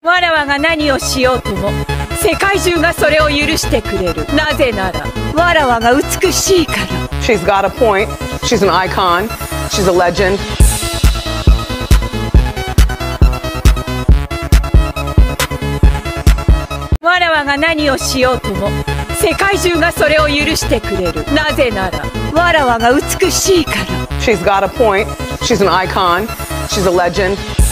わらわが何をしようとも世界中がそれを許してくれる。なぜならわらわが美しいから。 She's got a point. She's an icon. She's a legend. わらわが何をしようとも世界中がそれを許してくれる。なぜならわらわが美しいから。 She's got a point. She's an icon. She's a legend.